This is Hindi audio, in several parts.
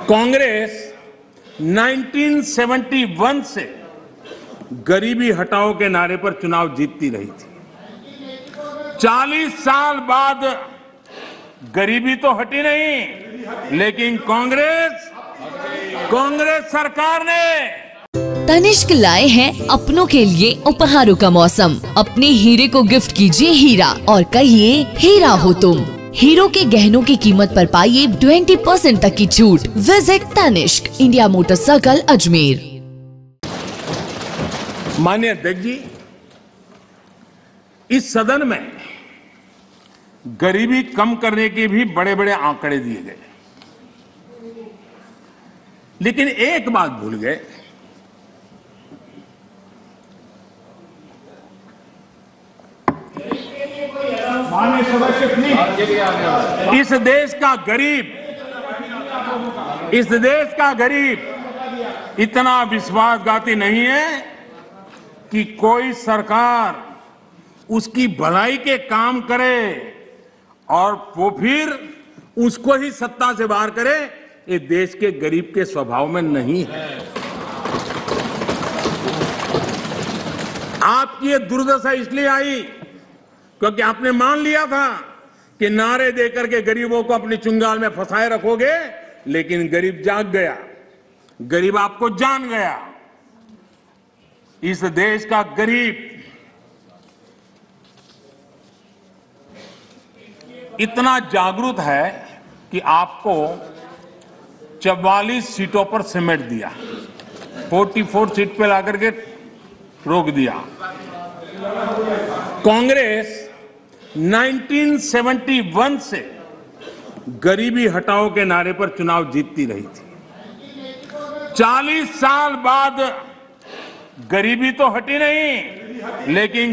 कांग्रेस 1971 से गरीबी हटाओ के नारे पर चुनाव जीतती रही थी। 40 साल बाद गरीबी तो हटी नहीं, लेकिन कांग्रेस सरकार ने तनिष्क लाए हैं अपनों के लिए उपहारों का मौसम। अपने हीरे को गिफ्ट कीजिए हीरा और कहिए हीरा हो तुम। हीरो के गहनों की कीमत पर पाइए 20% तक की छूट। Visit Tanishq, India motor circle, Ajmer. माननीय अध्यक्ष जी, इस सदन में गरीबी कम करने के भी बड़े बड़े आंकड़े दिए गए, लेकिन एक बात भूल गए। इस देश का गरीब इतना विश्वासघाती नहीं है कि कोई सरकार उसकी भलाई के काम करे और वो फिर उसको ही सत्ता से बाहर करे। ये देश के गरीब के स्वभाव में नहीं है। आपकी ये दुर्दशा इसलिए आई क्योंकि आपने मान लिया था कि नारे देकर के गरीबों को अपनी चुंगाल में फंसाए रखोगे, लेकिन गरीब जाग गया, गरीब आपको जान गया। इस देश का गरीब इतना जागरूक है कि आपको 44 सीटों पर समेट दिया, 44 सीट पे लाकर के रोक दिया। कांग्रेस 1971 से गरीबी हटाओ के नारे पर चुनाव जीतती रही थी। 40 साल बाद गरीबी तो हटी नहीं, लेकिन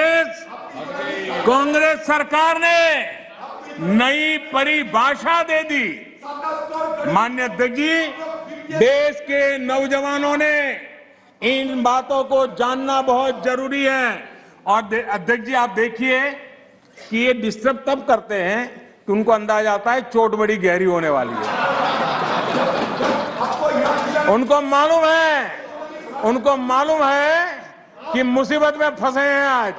कांग्रेस सरकार ने नई परिभाषा दे दी। माननीय अध्यक्ष जी, देश के नौजवानों ने इन बातों को जानना बहुत जरूरी है। और अध्यक्ष जी, आप देखिए कि ये डिस्टर्ब तब करते हैं कि उनको अंदाजा आता है चोट बड़ी गहरी होने वाली है। उनको मालूम है कि मुसीबत में फंसे हैं आज,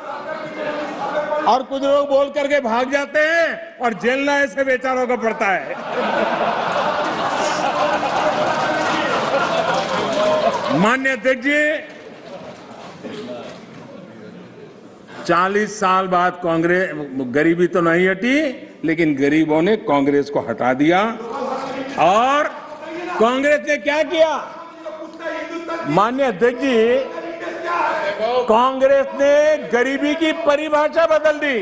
और कुछ लोग बोल करके भाग जाते हैं और झेलना ऐसे बेचारों को पड़ता है। माननीय अध्यक्ष जी, 40 साल बाद कांग्रेस गरीबी तो नहीं हटी, लेकिन गरीबों ने कांग्रेस को हटा दिया। और कांग्रेस ने क्या किया? माननीय अध्यक्ष जी, कांग्रेस ने गरीबी की परिभाषा बदल दी।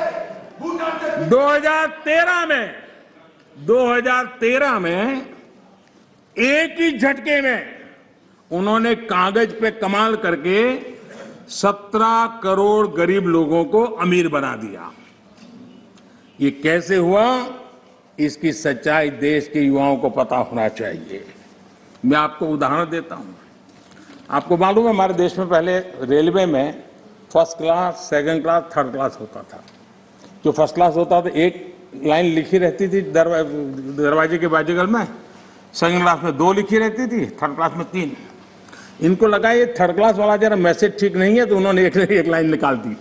2013 में एक ही झटके में उन्होंने कागज पे कमाल करके 17 करोड़ गरीब लोगों को अमीर बना दिया। ये कैसे हुआ, इसकी सच्चाई देश के युवाओं को पता होना चाहिए। मैं आपको उदाहरण देता हूं। आपको मालूम है, हमारे देश में पहले रेलवे में first class, second class, third class होता था। जो फर्स्ट क्लास होता था, एक लाइन लिखी रहती थी दरवाजे के बाजूगल में, सेकंड क्लास में 2 लिखी रहती थी, थर्ड क्लास में 3। इनको लगा ये थर्ड क्लास वाला जरा मैसेज ठीक नहीं है, तो उन्होंने एक लाइन निकाल दी।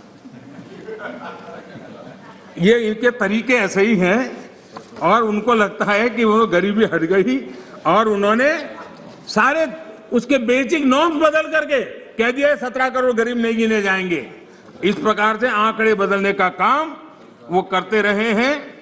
ये इनके तरीके ऐसे ही हैं, और उनको लगता है कि वो गरीबी हट गई, और उन्होंने सारे उसके बेसिक नॉर्म्स बदल करके कह दिया 17 करोड़ गरीब नहीं गिने जाएंगे। इस प्रकार से आंकड़े बदलने का काम वो करते रहे हैं।